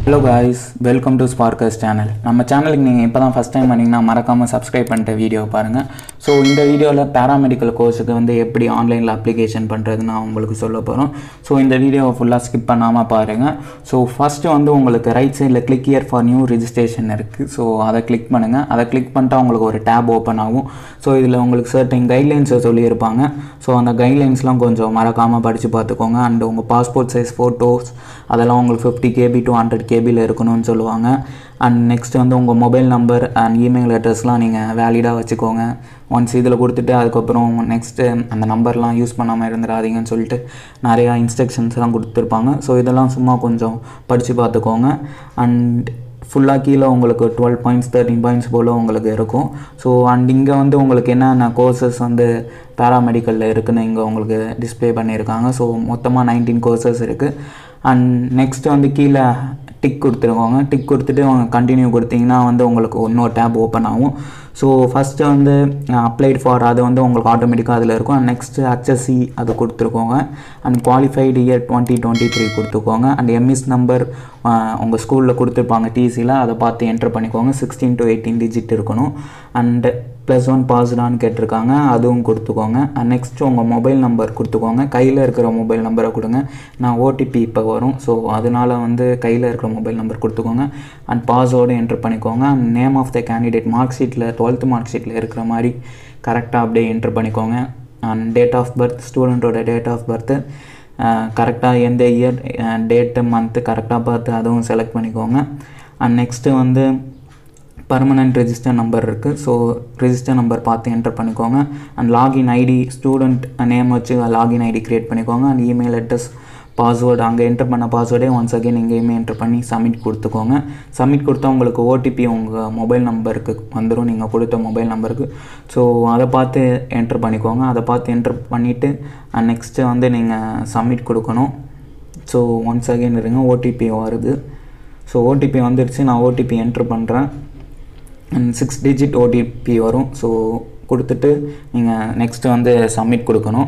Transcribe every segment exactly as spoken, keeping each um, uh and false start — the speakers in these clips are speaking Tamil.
Hello guys, welcome to Sparkerz channel. நம்ம சேனலுக்கு நீங்கள் இப்போ தான் ஃபஸ்ட் டைம் பண்ணிங்கன்னா மறக்காமல் சப்ஸ்கிரைப் பண்ணிட்டு வீடியோ பாருங்கள். ஸோ இந்த வீடியோவில் பேராமெடிக்கல் கோர்ஸுக்கு வந்து எப்படி ஆன்லைனில் அப்ளிகேஷன் பண்ணுறது நான் உங்களுக்கு சொல்ல போகிறோம். ஸோ இந்த வீடியோவை ஃபுல்லாக ஸ்கிப் பண்ணாமல் பாருங்கள். ஸோ ஃபஸ்ட்டு வந்து உங்களுக்கு ரைட் சைடில் click here for new registration இருக்குது. ஸோ அதை கிளிக் பண்ணுங்கள். அதை கிளிக் பண்ணிட்டா உங்களுக்கு ஒரு டேப் ஓப்பன் ஆகும். ஸோ இதில் உங்களுக்கு சர்டன் கைட்லைன்ஸை சொல்லியிருப்பாங்க. ஸோ அந்த கைட்லைன்ஸ்லாம் கொஞ்சம் மறக்காமல் படித்து பார்த்துக்கோங்க. அண்ட் உங்கள் பாஸ்போர்ட் சைஸ் ஃபோட்டோஸ் அதெல்லாம் உங்களுக்கு ஃபிஃப்டி கேபி டு ஹண்ட்ரட் கேபியில் இருக்கணும்னு சொல்லுவாங்க. அண்ட் நெக்ஸ்ட் வந்து உங்கள் மொபைல் நம்பர் அண்ட் இமெயில் அட்ரஸ்லாம் நீங்கள் வேலிடாக வச்சுக்கோங்க. ஒன்ஸ் இதில் கொடுத்துட்டு அதுக்கப்புறம் நெக்ஸ்ட்டு அந்த நம்பர்லாம் யூஸ் பண்ணாமல் இருந்துடாதீங்கன்னு சொல்லிட்டு நிறையா இன்ஸ்ட்ரக்ஷன்ஸ்லாம் கொடுத்துருப்பாங்க. ஸோ இதெல்லாம் சும்மா கொஞ்சம் படித்து பார்த்துக்கோங்க. அண்ட் ஃபுல்லாக கீழே உங்களுக்கு டுவெல் பாயிண்ட்ஸ் தேர்ட்டின் பாயிண்ட்ஸ் போல் உங்களுக்கு இருக்கும். ஸோ அண்ட் இங்கே வந்து உங்களுக்கு என்னென்ன கோர்சஸ் வந்து பேராமெடிக்கலில் இருக்குதுன்னு இங்கே உங்களுக்கு டிஸ்பிளே பண்ணியிருக்காங்க. ஸோ மொத்தமாக நைன்டீன் கோர்சஸ் இருக்குது. அண்ட் நெக்ஸ்ட்டு வந்து கீழே டிக் கொடுத்துருக்கோங்க. டிக் கொடுத்துட்டு அவங்க கண்டினியூ கொடுத்தீங்கன்னா வந்து உங்களுக்கு இன்னொரு டேப் ஓப்பன் ஆகும். ஸோ ஃபஸ்ட்டு வந்து அப்ளைட் ஃபார் அது வந்து உங்களுக்கு ஆட்டோமேட்டிக்காக அதில் இருக்கும். அண்ட் நெக்ஸ்ட்டு ஹெச்எஸ்சி அது கொடுத்துருக்கோங்க. And qualified year twenty twenty three கொடுத்துக்கோங்க. அண்ட் எம்இஸ் நம்பர் உங்கள் ஸ்கூலில் கொடுத்துருப்பாங்க டிசியில், அதை பார்த்து என்ட்ரு பண்ணிக்கோங்க. சிக்ஸ்டீன் டு எயிட்டீன் டிஜிட் இருக்கணும். அண்டு ப்ளஸ் ஒன் பாஸ்டான்னு கேட்டிருக்காங்க, அதுவும் கொடுத்துக்கோங்க. அண்ட் நெக்ஸ்ட்டு உங்கள் மொபைல் நம்பர் கொடுத்துக்கோங்க. கையில் இருக்கிற மொபைல் நம்பரை கொடுங்க. நான் ஓடிபி இப்போ வரும். ஸோ அதனால் வந்து கையில் இருக்கிற மொபைல் நம்பர் கொடுத்துக்கோங்க. அண்ட் பாஸ்வேர்டு என்ட்ரு பண்ணிக்கோங்க. And name of the candidate mark ஷீட்டில் டுவெல்த்து மார்க் ஷீட்டில் இருக்கிற மாதிரி கரெக்டாக அப்படியே என்ட்ரு பண்ணிக்கோங்க. அண்ட் டேட் ஆஃப் பர்த் ஸ்டூடெண்ட்டோட டேட் ஆஃப் பர்த்து கரெக்டாக எந்த இயர் டேட்டு மந்த்து கரெக்டாக பார்த்து அதுவும் செலக்ட் பண்ணிக்கோங்க. அண்ட் நெக்ஸ்ட்டு வந்து பர்மனெண்ட் ரெஜிஸ்டர் நம்பர் இருக்குது. ஸோ ரெஜிஸ்டர் நம்பர் பார்த்து என்டர் பண்ணிக்கோங்க. And login ID student name வச்சு லாகின் ஐடி க்ரியேட் பண்ணிக்கோங்க. அண்ட் இமெயில் அட்ரஸ் பாஸ்வேர்டு அங்கே என்டர் பண்ண பாஸ்வேர்டே ஒன்ஸ் அகெயின் இங்கேயுமே என்டர் பண்ணி சப்மிட் கொடுத்துக்கோங்க. சப்மிட் கொடுத்தா உங்களுக்கு ஓடிபி உங்கள் மொபைல் நம்பருக்கு வந்துடும், நீங்கள் கொடுத்த மொபைல் நம்பருக்கு. ஸோ அதை பார்த்து என்டர் பண்ணிக்கோங்க. அதை பார்த்து என்டர் பண்ணிவிட்டு அண்ட் நெக்ஸ்ட்டு வந்து நீங்கள் சப்மிட் கொடுக்கணும். ஸோ ஒன்ஸ் அகெயின் இருங்க, ஓடிபி வருது. ஸோ ஓடிபி வந்துடுச்சு. நான் ஓடிபி என்ட்ரு பண்ணுறேன். அண்ட் சிக்ஸ் டிஜிட் ஓடிபி வரும். ஸோ கொடுத்துட்டு நீங்கள் நெக்ஸ்ட்டு வந்து சப்மிட் கொடுக்கணும்.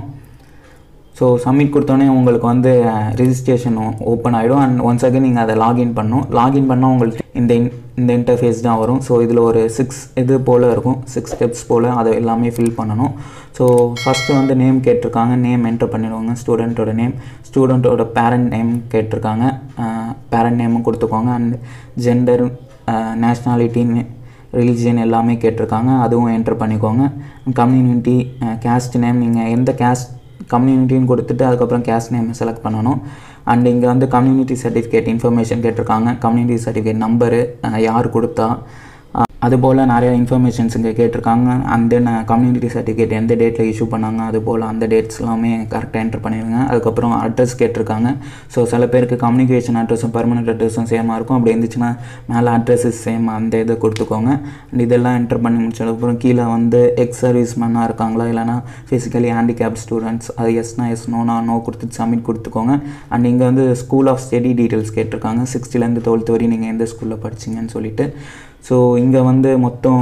ஸோ சப்மிட் கொடுத்தோன்னே உங்களுக்கு வந்து ரிஜிஸ்ட்ரேஷன் ஓப்பன் ஆகிடும். அண்ட் ஒன்ஸ் அகேன் நீங்கள் அதை லாகின் பண்ணணும். லாகின் பண்ணால் உங்களுக்கு இந்த இந்த இன்டர்ஃபேஸ் தான் வரும். ஸோ இதில் ஒரு சிக்ஸ் இது போல் இருக்கும், சிக்ஸ் ஸ்டெப்ஸ் போல் அதை எல்லாமே ஃபில் பண்ணணும். ஸோ ஃபஸ்ட்டு வந்து நேம் கேட்டிருக்காங்க, நேம் என்ட்ரு பண்ணிடுவாங்க. ஸ்டூடெண்ட்டோட நேம், ஸ்டூடெண்ட்டோட பேரண்ட் நேம் கேட்டிருக்காங்க, பேரண்ட் நேமும் கொடுத்துக்கோங்க. அண்ட் ஜெண்டர், நேஷ்னாலிட்டின்னு, ரிலிஜியன் எல்லாமே கேட்டிருக்காங்க, அதுவும் என்ட்ரு பண்ணிக்கோங்க. கம்யூனிட்டி, கேஸ்ட் நேம் நீங்கள் எந்த கேஸ்ட் கம்யூனிட்டின்னு கொடுத்துட்டு அதுக்கப்புறம் கேஸ்ட் நேம் செலக்ட் பண்ணணும். அண்ட் இங்கே வந்து கம்யூனிட்டி சர்டிஃபிகேட் இன்ஃபர்மேஷன் கேட்டிருக்காங்க, கம்யூனிட்டி சர்டிஃபிகேட் நம்பரு யார் கொடுத்தா, அதுபோல் நிறையா இன்ஃபர்மேஷன்ஸ் இங்கே கேட்டிருக்காங்க. அண்ட் தென் கம்யூனிட்டி சர்டிஃபிகேட் எந்த டேட்டில் இஷ்யூ பண்ணாங்க அதுபோல் அந்த டேட்ஸ் எல்லாமே கரெக்டாக என்ட்ரு பண்ணிடுங்க. அதுக்கப்புறம் அட்ரஸ் கேட்டிருக்காங்க. ஸோ சில பேருக்கு கம்யூனிகேஷன் அட்ரஸும் பர்மனெண்ட் அட்ரஸும் சேமாக இருக்கும். அப்படி இருந்துச்சுன்னா மேலே அட்ரஸ் சேம் அந்த இதை கொடுத்துக்கோங்க. அண்ட் இதெல்லாம் என்ட்ரு பண்ணி முடிச்சதுக்கப்புறம் கீழே வந்து எக்ஸ் சர்வீஸ் மேனாக இருக்காங்களா இல்லைனா ஃபிசிக்கலி ஹேண்டிகேப்ட் ஸ்டூடெண்ட்ஸ், அது எஸ்னா எஸ், நோனா நோ கொடுத்துட்டு சப்மிட் கொடுத்துக்கோங்க. அண்ட் இங்கே வந்து ஸ்கூல் ஆஃப் ஸ்டடி டீட்டெயில்ஸ் கேட்டிருக்காங்க, சிக்ஸ்த்துலேருந்து டுவெல்த் வரையும் நீங்கள் எந்த ஸ்கூலில் படிச்சிங்கன்னு சொல்லிட்டு. ஸோ இங்கே வந்து மொத்தம்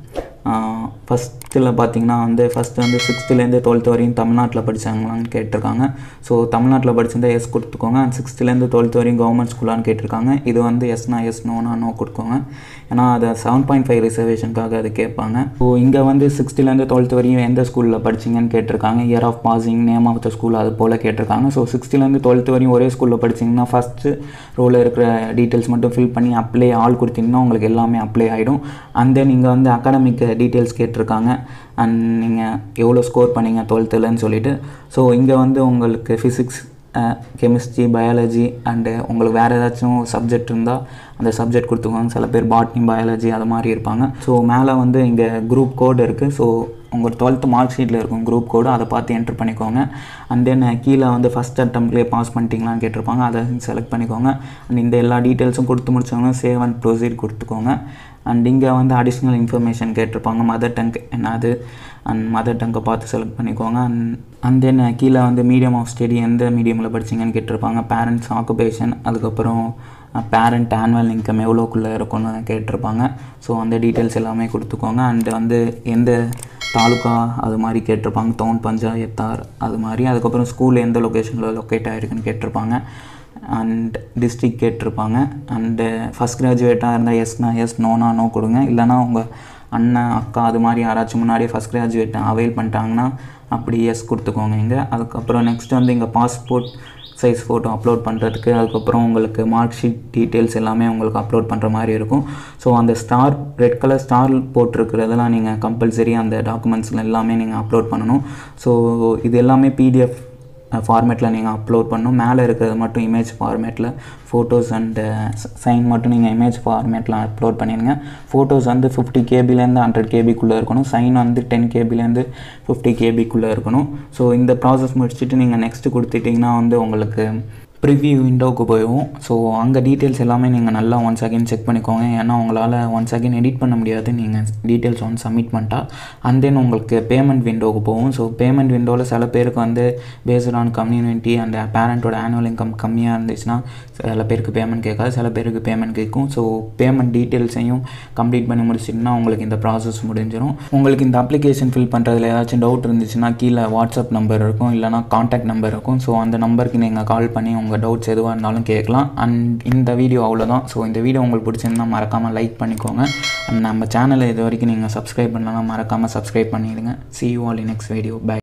ஃபஸ்ட்டில் பார்த்திங்கன்னா வந்து ஃபஸ்ட்டு வந்து சிக்ஸ்த்துலேருந்து டுவெல்த் வரையும் தமிழ்நாட்டில் படித்தாங்களான்னு கேட்டிருக்காங்க. ஸோ தமிழ்நாட்டில் படிச்சிருந்தால் எஸ் கொடுத்துக்கோங்க. அண்ட் சிக்ஸ்த்துலேருந்து டுவெல்த் வரையும் கவர்மெண்ட் ஸ்கூலான்னு கேட்டிருக்காங்க. இது வந்து எஸ்னா எஸ், நோனா நோ கொடுத்துக்கோங்க. ஏன்னா அதை செவன் பாயிண்ட் ஃபைவ் ரிசர்வேஷனுக்காக அது கேட்பாங்க. ஸோ இங்கே வந்து சிக்ஸ்த்துலேருந்து டுவெல்த் வரையும் எந்த ஸ்கூலில் படிச்சிங்கன்னு கேட்டிருக்காங்க, year of passing, name of the school அது போல் கேட்டிருக்காங்க. ஸோ சிக்ஸ்த்துலேருந்து டுவெல்த் வரையும் ஒரே ஸ்கூலில் படிச்சிங்கன்னா ஃபஸ்ட்டு ரோவில் இருக்கிற டீட்டெயில்ஸ் மட்டும் ஃபில் பண்ணி அப்ளை ஆல் கொடுத்திங்கன்னா உங்களுக்கு எல்லாமே அப்ளை ஆகிடும். அண்ட் தென் இங்கே வந்து அகாடமிக் டீட்டெயில்ஸ் கேட்டிருக்காங்க. அண்ட் நீங்கள் எவ்வளோ ஸ்கோர் பண்ணீங்க டுவெல்த்துலன்னு சொல்லிட்டு. ஸோ இங்கே வந்து உங்களுக்கு ஃபிசிக்ஸ், கெமிஸ்ட்ரி, பயாலஜி அண்டு உங்களுக்கு வேறு ஏதாச்சும் சப்ஜெக்ட் இருந்தால் அந்த சப்ஜெக்ட் கொடுத்துக்கோங்க. சில பேர் பாட்னி, பயாலஜி அது மாதிரி இருப்பாங்க. ஸோ மேலே வந்து இங்கே குரூப் கோடு இருக்குது. ஸோ உங்கள் டுவெல்த்து மார்க் ஷீட்டில் இருக்கும் குரூப் கோடு, அதை பார்த்து என்ட்ரு பண்ணிக்கோங்க. அண்ட் தென் கீழே வந்து ஃபஸ்ட் அட்டம்ப்ட்லேயே பாஸ் பண்ணிட்டீங்களான்னு கேட்டிருப்பாங்க, அதை செலக்ட் பண்ணிக்கோங்க. அண்ட் இந்த எல்லா டீட்டெயில்ஸும் கொடுத்து முடிச்சவங்க சேவ் அண்ட் ப்ரொசீட் கொடுத்துக்கோங்க. அண்ட் இங்கே வந்து அடிஷ்னல் இன்ஃபர்மேஷன் கேட்டிருப்பாங்க, மதர் டங் என்னது, அண்ட் மதர் டங்கை பார்த்து செலக்ட் பண்ணிக்கோங்க. அண்ட் அண்ட் தென் கீழே வந்து மீடியம் ஆஃப் ஸ்டடி எந்த மீடியமில் படிச்சிங்கன்னு கேட்டிருப்பாங்க, பேரண்ட்ஸ் ஆக்குபேஷன், அதுக்கப்புறம் பேரண்ட் ஆனுவல் இன்கம் எவ்வளோக்குள்ளே இருக்குன்னு கேட்டிருப்பாங்க. ஸோ அந்த டீட்டெயில்ஸ் எல்லாமே கொடுத்துக்கோங்க. அண்ட் வந்து எந்த தாலுக்கா அது மாதிரி கேட்டிருப்பாங்க, டவுன் பஞ்சாயத்தார் அது மாதிரி. அதுக்கப்புறம் ஸ்கூல் எந்த லொக்கேஷனில் லொக்கேட் ஆகிருக்குன்னு கேட்டிருப்பாங்க. அண்ட் டிஸ்ட்ரிக்ட் கேட்டிருப்பாங்க. அண்டு ஃபஸ்ட் கிராஜுவேட்டாக இருந்தால் எஸ்னா எஸ், நோனா நோ கொடுங்க. இல்லைனா உங்கள் அண்ணன் அக்கா அது மாதிரி யாராச்சும் முன்னாடியே ஃபஸ்ட் கிராஜுவேட் அவைல் பண்ணிட்டாங்கன்னா அப்படி எஸ் கொடுத்துக்கோங்க இங்கே. அதுக்கப்புறம் நெக்ஸ்ட் வந்து இங்கே பாஸ்போர்ட் சைஸ் ஃபோட்டோ அப்லோட் பண்ணுறதுக்கு, அதுக்கப்புறம் உங்களுக்கு மார்க் ஷீட் டீட்டெயில்ஸ் எல்லாமே உங்களுக்கு அப்லோட் பண்ணுற மாதிரி இருக்கும். ஸோ அந்த ஸ்டார் ரெட் கலர் ஸ்டார் போட்டிருக்கிறதெல்லாம் நீங்கள் கம்பல்சரி அந்த டாக்குமெண்ட்ஸில் எல்லாமே நீங்கள் அப்லோட் பண்ணணும். ஸோ இது எல்லாமே பிடிஎஃப் ஃபார்மேட்டில் நீங்கள் அப்லோட் பண்ணணும். மேலே இருக்கிறது மட்டும் இமேஜ் ஃபார்மேட்டில், ஃபோட்டோஸ் அண்டு சைன் மட்டும் நீங்கள் இமேஜ் ஃபார்மேட்டில் அப்லோட் பண்ணிடுங்க. ஃபோட்டோஸ் வந்து ஃபிஃப்டி கேபிலேருந்து ஹண்ட்ரட் கேபிக்குள்ளே இருக்கணும். சைன் வந்து டென் கேபிலேருந்து ஃபிஃப்டி கேபிக்குள்ளே இருக்கணும். ஸோ இந்த ப்ராசஸ் முடிச்சுட்டு நீங்கள் நெக்ஸ்ட்டு கொடுத்துட்டிங்கன்னா வந்து உங்களுக்கு ப்ரிவ்யூ விண்டோவுக்கு போயிடும். ஸோ அங்கே டீட்டெயில்ஸ் எல்லாமே நீங்கள் நல்லா ஒன்ஸ் அகைன் செக் பண்ணிக்கோங்க. ஏன்னா உங்களால் ஒன்ஸ் அகைன் எடிட் பண்ண முடியாது நீங்கள் டீட்டெயில்ஸ் ஒன்ஸ் சப்மிட் பண்ணிட்டா. அண்ட் தென் உங்களுக்கு பேமெண்ட் விண்டோவுக்கு போகும். ஸோ பேமெண்ட் விண்டோவில் சில பேருக்கு வந்து பேஸ்ட் ஆன் கம்யூனிட்டி அண்ட் பேரண்ட்டோட ஆனுவல் இன்கம் கம்மியாக இருந்துச்சுன்னா சில பேருக்கு பேமெண்ட் கேட்காது, சில பேருக்கு பேமெண்ட் கேட்கும். ஸோ பேமெண்ட் டீட்டெயில்ஸையும் கம்ப்ளீட் பண்ணி முடிச்சிட்டிங்கன்னா உங்களுக்கு இந்த ப்ராசஸ் முடிஞ்சிடும். உங்களுக்கு இந்த அப்ளிகேஷன் ஃபில் பண்ணுறதுல ஏதாச்சும் டவுட் இருந்துச்சுன்னா கீழே வாட்ஸ்அப் நம்பர் இருக்கும், இல்லைனா கான்டாக்ட் நம்பர் இருக்கும். ஸோ அந்த நம்பருக்கு நீங்கள் கால் பண்ணி உங்கள் டவுட்ஸ் எதுவாக இருந்தாலும் கேட்கலாம். அண்ட் இந்த வீடியோ அவ்வளோதான். ஸோ இந்த வீடியோ உங்களுக்கு பிடிச்சிருந்தா மறக்காமல் லைக் பண்ணிக்கோங்க. அண்ட் நம்ம சேனலை இது வரைக்கும் நீங்கள் சப்ஸ்கிரைப் பண்ணலாம், மறக்காமல் சப்ஸ்கிரைப் பண்ணிடுங்க. see you all in next video. Bye.